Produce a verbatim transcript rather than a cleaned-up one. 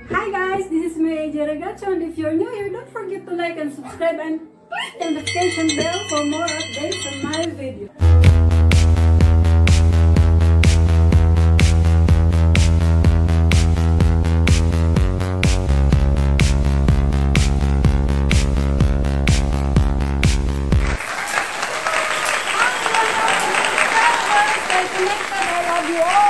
Hi guys, this is Maya Ragazzo, and if you're new here, don't forget to like and subscribe and click the notification bell for more updates on my video. I love you all.